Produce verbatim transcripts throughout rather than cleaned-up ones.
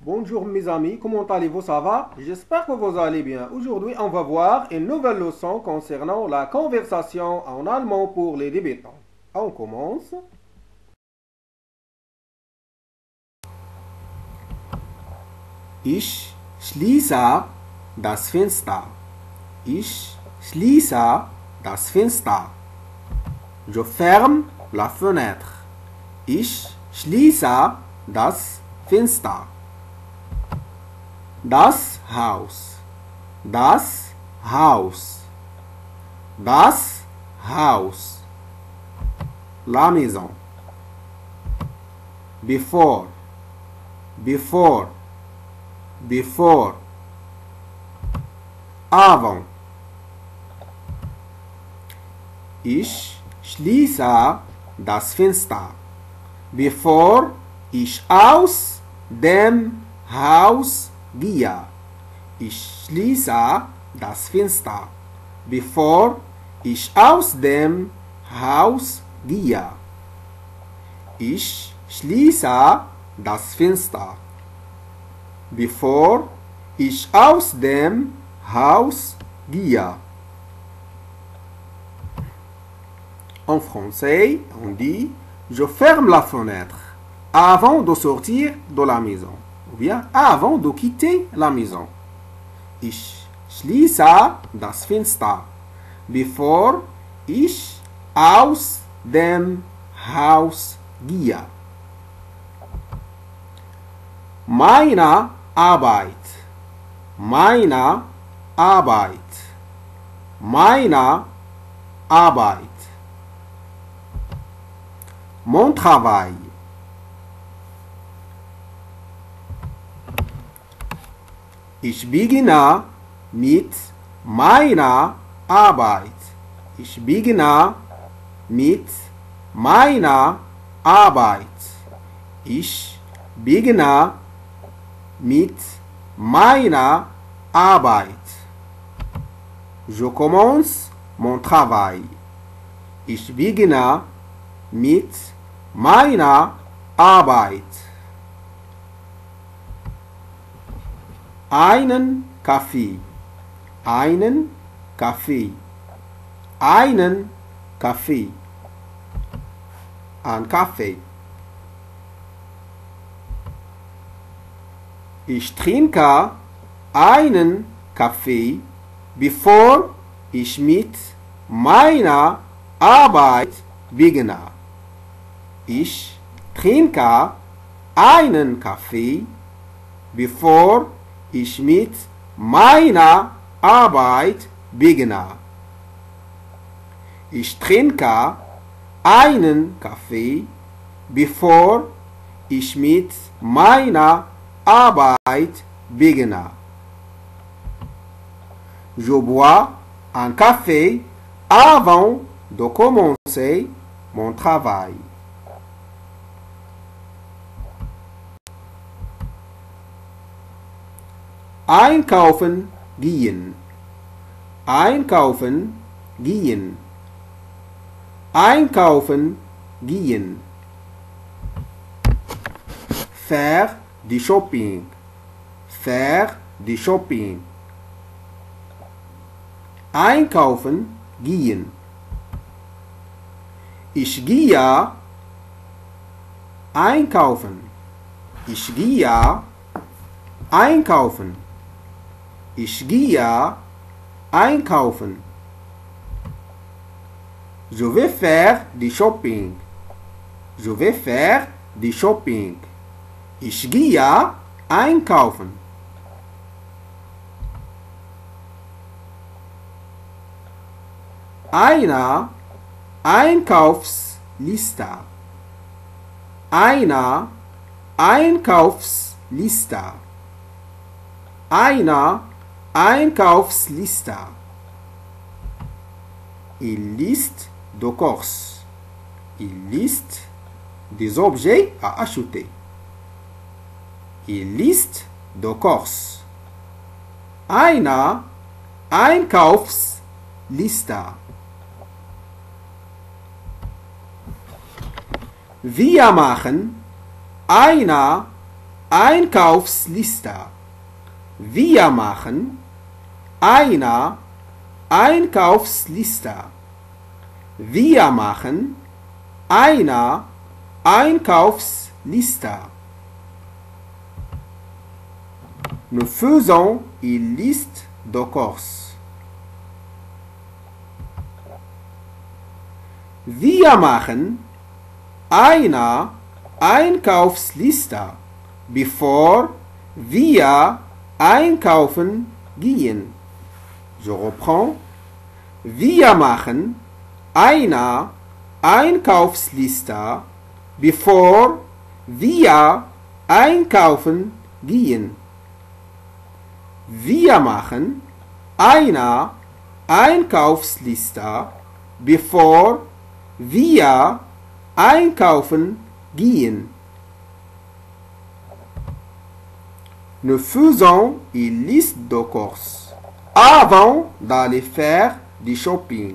Bonjour mes amis, comment allez-vous, ça va? J'espère que vous allez bien. Aujourd'hui, on va voir une nouvelle leçon concernant la conversation en allemand pour les débutants. On commence. Ich schließe das Fenster. Ich schließe das Fenster. Je ferme la fenêtre. Ich schließe das Fenster. Das Haus. Das Haus. Das Haus. La maison. Before. Before. Before. Avant. Ich schließe das Fenster, bevor ich aus dem Haus gehe. Ich schließe das Fenster, bevor ich aus dem Haus gehe. Ich schließe das Fenster, bevor ich aus dem Haus gehe. En français, on dit « Je ferme la fenêtre avant de sortir de la maison » ou bien « avant de quitter la maison ». Ich schließe das Fenster, bevor ich aus dem Haus gehe. Meine Arbeit, meine Arbeit, meine Arbeit. Mon travail. Ich beginne mit meiner Arbeit. Ich beginne mit meiner Arbeit. Ich beginne mit meiner Arbeit. Je commence mon travail. Ich beginne mit meiner Arbeit. Einen Kaffee, einen Kaffee, einen Kaffee, ein Kaffee. Ich trinke einen Kaffee, bevor ich mit meiner Arbeit beginne. Ich trinke einen Kaffee, bevor ich mit meiner Arbeit beginne. Ich trinke einen Kaffee, bevor ich mit meiner Arbeit beginne. Je bois un café avant de commencer mon travail. Einkaufen gehen. Einkaufen gehen. Einkaufen gehen. Faire du shopping. Faire du shopping. Einkaufen gehen. Ich gehe einkaufen. Ich gehe einkaufen. Ich gehe einkaufen. Je vais faire du shopping. Je vais faire du shopping. Ich gehe einkaufen. Eine Einkaufsliste. Eine Einkaufsliste. Eine Einkaufsliste. Il liste de courses. Il liste des objets à acheter. Il liste de courses. Eine Einkaufsliste. Wir machen eine Einkaufsliste. Wir machen eine Einkaufsliste. Wir machen eine Einkaufsliste. Nous faisons une liste de courses. Wir machen eine Einkaufsliste, bevor wir einkaufen gehen. Je reprends. Wir machen eine Einkaufsliste, bevor wir einkaufen gehen. Wir machen eine Einkaufsliste, bevor wir einkaufen gehen. Nous faisons une liste de courses avant d'aller faire du shopping.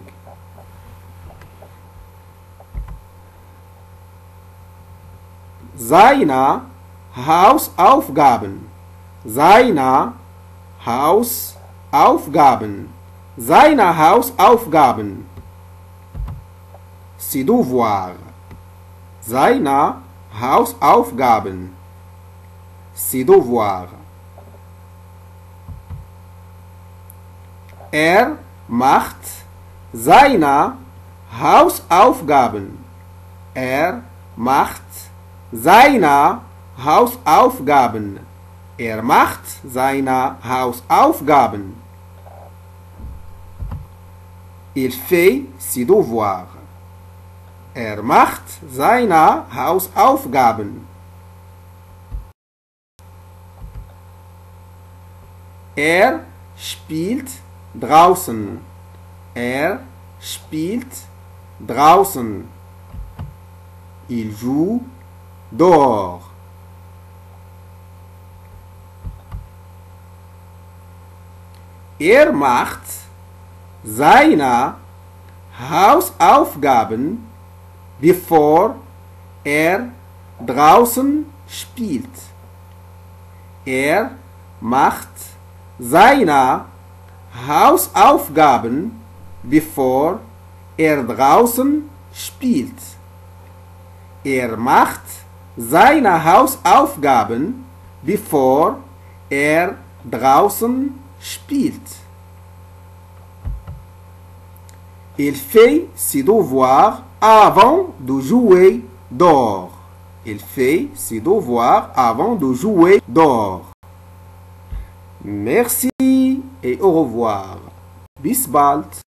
Seine Hausaufgaben. Seine Hausaufgaben. Seine Hausaufgaben. Ses devoirs. Seine Hausaufgaben. Ses devoirs. Er macht seine Hausaufgaben. Er macht seine Hausaufgaben. Er macht seine Hausaufgaben. Il fait ses devoirs. Er macht seine Hausaufgaben. Er spielt draußen. Er spielt draußen. Il joue dehors. Er macht seine Hausaufgaben, bevor er draußen spielt. Er macht seine Hausaufgaben, bevor er draußen spielt. Er macht seine Hausaufgaben, bevor er draußen spielt. Il fait ses devoirs avant de jouer dehors. Il fait ses devoirs avant de jouer dehors. Merci et au revoir. Bis bald.